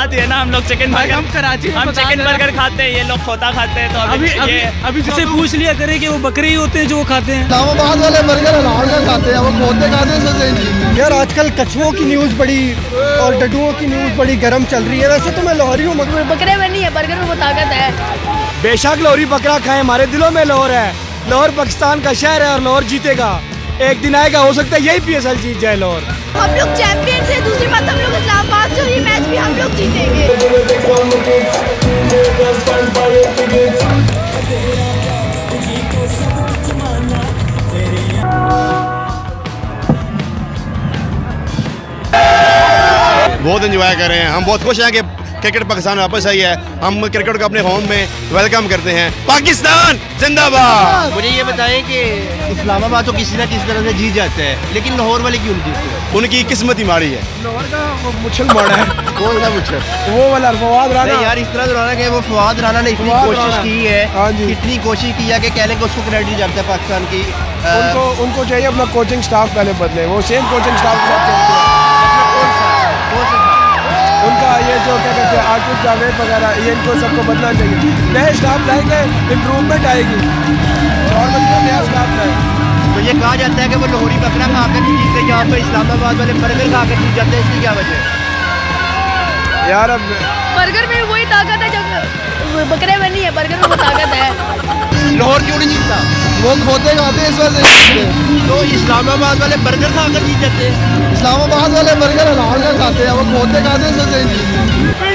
बात है ना, हम लोग चिकन बर्गर, हम कराची में हम चिकन बर्गर खाते हैं, ये लोग खोता खाते हैं। तो अभी से पूछ लिया करें कि वो बकरे ही होते हैं जो वो खाते हैं। इस्लामाबाद वाले बर्गर हलाल का खाते हैं, वो खोते खाते हैं। यार आजकल कछुओं की न्यूज़ बड़ी और डडुओं की न्यूज़ बड़ी गर्म चल रही है। वैसे तो मैं लाहौरी हूँ मगर बकरे में नहीं है, बर्गर में वो ताकत है। बेशक लाहौरी बकरा खाए, हमारे दिलों में लाहौर है। लाहौर पाकिस्तान का शहर है और लाहौर जीतेगा। एक दिन आएगा, हो सकता है यही PSL जीत जाए लाहौर। हम लोग चैंपियन थे, दूसरी बात हम लोग इस्लामाबाद से, ये मैच भी हम लोग जीतेंगे। बहुत एंजॉय कर रहे हैं, हम बहुत खुश हैं कि क्रिकेट पाकिस्तान वापस आई है। हम क्रिकेट को अपने होम में वेलकम करते हैं। पाकिस्तान जिंदाबाद। मुझे ये बताएं कि इस्लामाबाद तो किसी न किसी तरह से जीत जाते हैं, लेकिन लाहौर वाले क्यों नहीं जीतते? उनकी किस्मत ही माड़ी है। लाहौर का वो मुछल मोड़ा है। कौन सा मुझे? वो वाला फवाद राना। यार इस तरह तो राना कि वो फवाद राना ने इतनी कोशिश की है, इतनी कोशिश की है कि कहने को उसको क्रेडिट जाता है पाकिस्तान की। उनको चाहिए अपना कोचिंग स्टाफ पहले बदले, वो सेम कोचिंग स्टाफ के साथ चलते हैं। उनका ये जो क्या कहते हैं आकिब जावेद वगैरह, ये इनको सबको बदलना चाहिए। नए स्टाफ लाएंगे, इम्प्रूवमेंट आएगी और मतलब नया स्टाफ लाएंगे। तो ये कहा जाता है कि वो लाहौरी बकरा खा कर नहीं जीतते, यहाँ पर इस्लामाबाद वाले बर्गर खा कर जीत जाते हैं, इसकी क्या वजह है? यार अब बर्गर में वही ताकत है जो बकरे में नहीं है, बर्गर में वो ताकत है। लाहौर क्यों नहीं जीतता? वो खोते खाते हैं, इस वजह से। तो इस्लामाबाद वाले बर्गर खा कर जीत जाते हैं। इस्लामाबाद वाले बर्गर हलाल का खाते हैं, वो खोते खाते हैं, इस वजह से।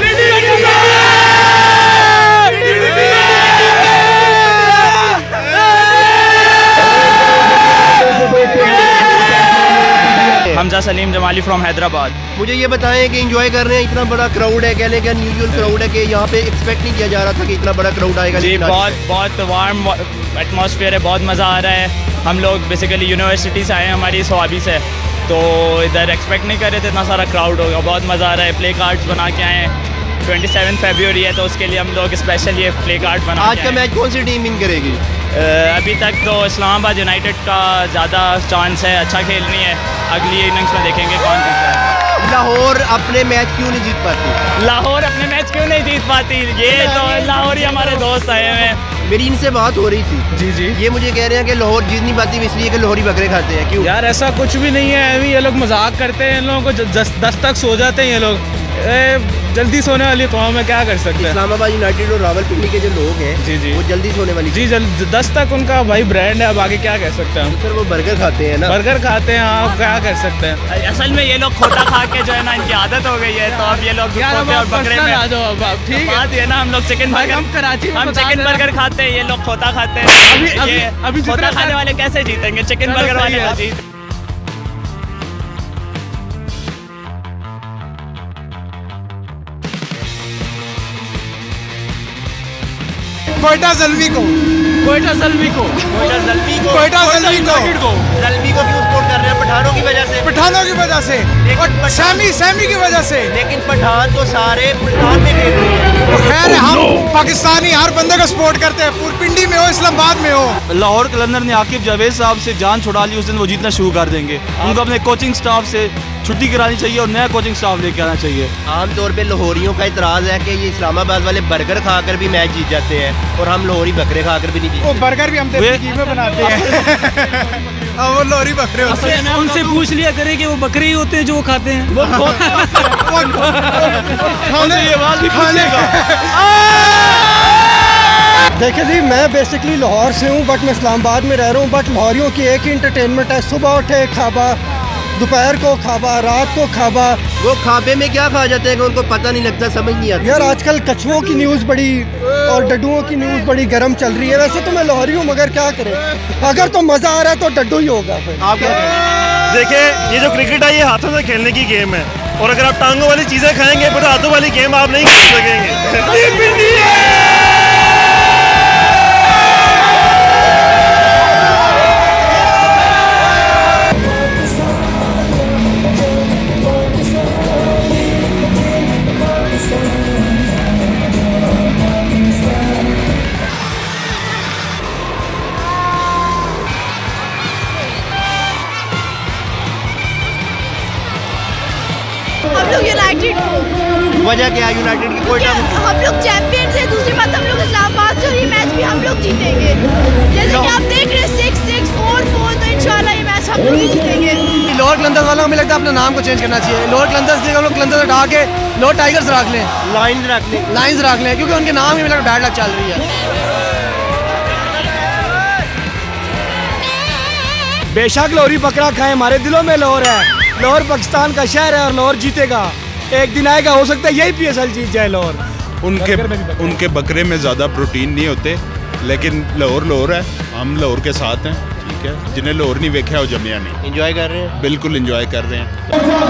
हमजा सलीम जमाली फ्रॉम हैदराबाद। मुझे ये बताएं कि एंजॉय कर रहे हैं, इतना बड़ा क्राउड है, कहने का अनयूजुअल क्राउड है कि यहाँ पे एक्सपेक्ट नहीं किया जा रहा था कि इतना बड़ा क्राउड आएगा। जी बहुत वार्म एटमॉस्फेयर है, बहुत मज़ा आ रहा है। हम लोग बेसिकली यूनिवर्सिटी से आए हैं, हमारी स्वाबी से, तो इधर एक्सपेक्ट नहीं कर रहे थे इतना सारा क्राउड होगा। बहुत मज़ा आ रहा है। प्ले कार्ड्स बना के आए हैं, 27 फरवरी है तो उसके लिए हम लोग स्पेशल ये प्ले कार्ड बना। आज का मैच कौन सी टीम विन करेगी? अभी तक तो इस्लामाबाद यूनाइटेड का ज़्यादा चांस है, अच्छा खेलनी है। अगली इनिंग्स में देखेंगे कौन जीतता है। लाहौर अपने मैच क्यों नहीं जीत पाती? लाहौर अपने मैच क्यों नहीं जीत पाती? ये तो लाहौर ही हमारे दोस्त आए हुए हैं। मेरी इनसे बात हो रही थी। जी ये मुझे कह रहे हैं कि लाहौर जीत नहीं पाती इसलिए कि लाहौरी बकरे खाते हैं। क्यों? यार ऐसा कुछ भी नहीं है, अभी ये लोग मजाक करते हैं। इन लोगों को 10 तक सो जाते हैं ये लोग। जल्दी सोने वाली कौम है, क्या कर सकते हैं। इस्लामाबाद यूनाइटेड और रावलपिंडी के जो लोग हैं जी वो जल्दी सोने वाली। जी 10 तक उनका भाई ब्रांड है, अब आगे क्या कह सकते हैं। सर वो बर्गर खाते हैं ना? बर्गर खाते हैं, आप क्या कर सकते हैं। असल में ये लोग खोता खा के जो है ना, इनकी आदत हो गई है, तो अब ये लोग खोते और बकरे में आ जाओ। अब ठीक है, बात ये ना, हम लोग चिकन बर्गर, हम कराची में हम चिकन बर्गर खाते हैं, ये लोग खोता खाते हैं। अभी खोता खाने वाले कैसे जीतेंगे? चिकन बर्गर वाले तो जीत। कोयटा जल्वी को जल्मी को क्यों सपोर्ट कर रहे हैं? पठानों की वजह से। पठानों की वजह से और सैमी की वजह से। लेकिन पठान तो सारे मुल्तान में खेल रहे हैं। खैर हम पाकिस्तानी हर बंदे को सपोर्ट करते हैं, पूरपिंडी में हो, इस्लामाबाद में हो। लाहौर कलंदर ने आकिब जावेद साहब से जान छुड़ा ली, उस दिन वो जीतना शुरू कर देंगे। उनको अपने कोचिंग स्टाफ से छुट्टी करानी चाहिए और नया कोचिंग स्टाफ लेके आना चाहिए। आमतौर पे लाहौरियों का इतराज़ है कि ये इस्लामाबाद वाले बर्गर खाकर भी मैच जीत जाते हैं और हम लाहौरी बकरे खाकर भी नहीं जीतते। वो बर्गर भी हम देसी घी में बनाते हैं। वो लाहौरी बकरे होते हैं। उनसे पूछ लिया करें कि वो बकरे ही होते हैं जो वो खाते हैं। देखिए जी, मैं बेसिकली लाहौर से हूँ बट मैं इस्लामाबाद में रह रहा हूँ। बट लाहौरियों की एक ही इंटरटेनमेंट है, सुबह उठे खाबा, दोपहर को खाबा, रात को खाबा। वो खाबे में क्या खा जाते हैं कि उनको पता नहीं लगता, समझ नहीं आता। यार आजकल कछुओं की न्यूज़ बड़ी और डड्डुओं की न्यूज़ बड़ी गर्म चल रही है। वैसे तो मैं लाहौरी हूँ मगर क्या करें, अगर तो मज़ा आ रहा है तो डड्डू ही होगा। फिर आप क्या करें? देखिए ये जो क्रिकेट है ये हाथों से खेलने की गेम है, और अगर आप टांगों वाली चीज़ें खाएंगे फिर हाथों वाली गेम आप नहीं खेल सकेंगे। हम लोग यूनाइटेड को वजह क्या है यूनाइटेड की? कोयटा हम लोग चैंपियन थे, दूसरी बात हम लोग इस्लामाबाद से, ये मैच भी हम लोग जीतेंगे। जैसे कि आप देख रहे हैं 6-6 4-4, तो इंशाल्लाह ये मैच हम लोग ही जीतेंगे। लाहौर कलंदर्स वालों को मुझे लगता है अपना नाम को चेंज करना चाहिए। लाहौर कलंदर्स से हम लोग कलंदर्स हटा के लाहौर टाइगर्स रख लें, लाइन्स रख लें, क्योंकि उनके नाम ही मुझे लगता है बैड लक चल रही है। बेशक लाहौरी बकरा खाएं, हमारे दिलों में लाहौर है। लाहौर पाकिस्तान का शहर है और लाहौर जीतेगा। एक दिन आएगा, हो सकता है यही PSL जीत जाए लाहौर। उनके बकरे में ज़्यादा प्रोटीन नहीं होते, लेकिन लाहौर है, हम लाहौर के साथ हैं, ठीक है। जिन्हें लाहौर नहीं देखा वो जमिया नहीं। एंजॉय कर रहे हैं? बिल्कुल एंजॉय कर रहे हैं।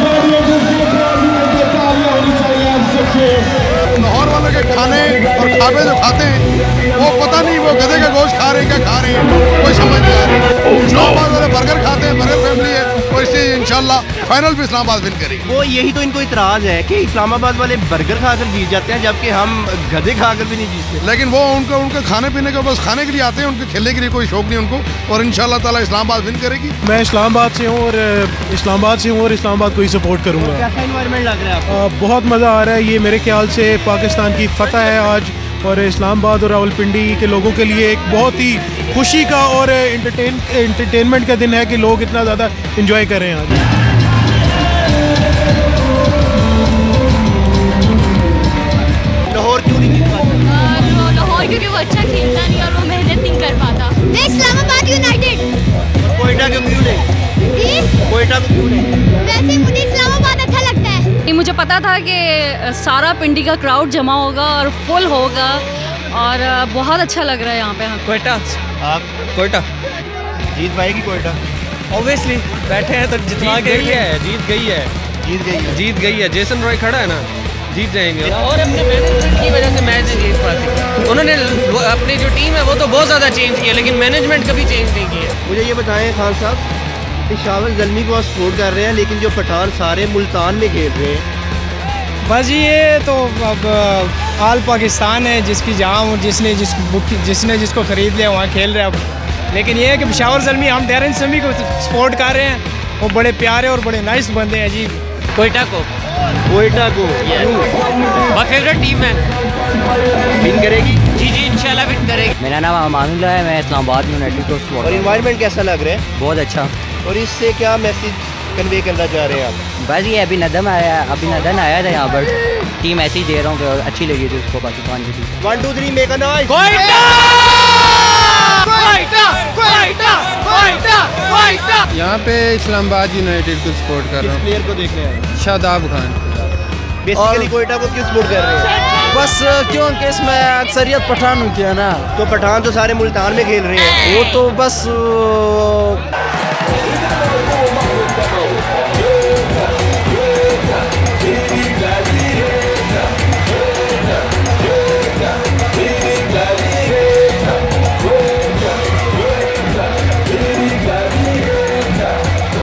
लाहौर वालों के खाने और खाबे जो खाते हैं वो पता नहीं वो गधे का गोश्त खा रहे हैं, क्या खा रहे हैं, कोई समझ नहीं आ रही। इस्लामाबाद वाले बर्गर खाते हैं, बर्गर फैमिली है, और इसलिए इंशाल्लाह फाइनल भी इस्लामाबाद विन करेगी। वो यही तो इनको इतराज़ है कि इस्लामाबाद वाले बर्गर खाकर जीत जाते हैं, जबकि हम गधे खाकर भी नहीं जीतते। लेकिन वो उनका खाने पीने का बस खाने के लिए आते हैं, उनके खेलने के लिए कोई शौक नहीं उनको, और इंशाल्लाह ताला इस्लामाबाद विन करेगी। मैं इस्लामाबाद से हूँ और इस्लामाबाद को ही सपोर्ट करूँगा। कैसा एनवायरनमेंट लग रहा है आपको? बहुत मज़ा आ रहा है। ये मेरे ख्याल से पाकिस्तान की फतह है आज, और इस्लामाबाद और रावलपिंडी के लोगों के लिए एक बहुत ही खुशी का और एंटरटेनमेंट का दिन है कि लोग इतना ज़्यादा इंजॉय कर रहे हैं आज। लाहौर क्यों नहीं जीत पाता? लाहौर क्योंकि वो अच्छा खेलता नहीं और वो मेहनत नहीं कर पाता। इस्लामाबाद यूनाइटेड। कोयटा क्यों नहीं? कोयटा को क्यों नहीं? वैसे मुझे इस्लामाबाद अच्छा लगता है। मुझे पता था कि सारा पिंडी का क्राउड जमा होगा और फुल होगा, और बहुत अच्छा लग रहा है यहाँ पे। कोयटा, आप कोयटा जीत पाएगी कोयटा? ऑब्वियसली बैठे हैं तो जितना जीत गई है। जेसन रॉय खड़ा है ना, जीत जाएंगे। और अपने मैनेजमेंट की वजह से मैच नहीं जीत पाते। उन्होंने अपनी जो टीम है वो तो बहुत ज़्यादा चेंज की है, लेकिन मैनेजमेंट कभी चेंज नहीं की है। मुझे ये बताएं खान साहब, शावल जल्मी को सपोर्ट कर रहे हैं, लेकिन जो पठान सारे मुल्तान में खेल रहे हैं। बस ये तो अब आल पाकिस्तान है, जिसकी जहाँ जिसने जिसको ख़रीद लिया वहाँ खेल रहे हैं अब। लेकिन ये है कि पेशावर ज़ल्मी, हम डेरन समी को सपोर्ट कर रहे हैं। वो बड़े प्यारे और बड़े नाइस बंदे हैं जी। कोयटा को बहुत फेवरेट टीम है, विन करेगी? जी इंशाल्लाह विन करेगी। मेरा नाम अमानुल्लाह है, मैं इस्लामाबाद यूनाइटेड को सपोर्ट। और एनवायरनमेंट कैसा लग रहा है? बहुत अच्छा। और इससे क्या मैसेज कन्वे करना चाह रहे हैं आप? बस ये अभिनंदन आया था यहाँ पर, टीम ऐसी दे रहा हूँ कि अच्छी लगी थी उसको पाकिस्तान की टीम। 1 2 3 make a noise. यहाँ पे इस्लामाबाद यूनाइटेड को सपोर्ट कर रहा हूँ। प्लेयर को देखने आए? शादाब खान। बेसिकली कोयटा को क्यों सपोर्ट कर रहे हैं? बस क्योंकि इसमें अक्सरियत पठानों की है ना। तो पठान तो सारे मुल्तान में खेल रहे हैं। वो तो बस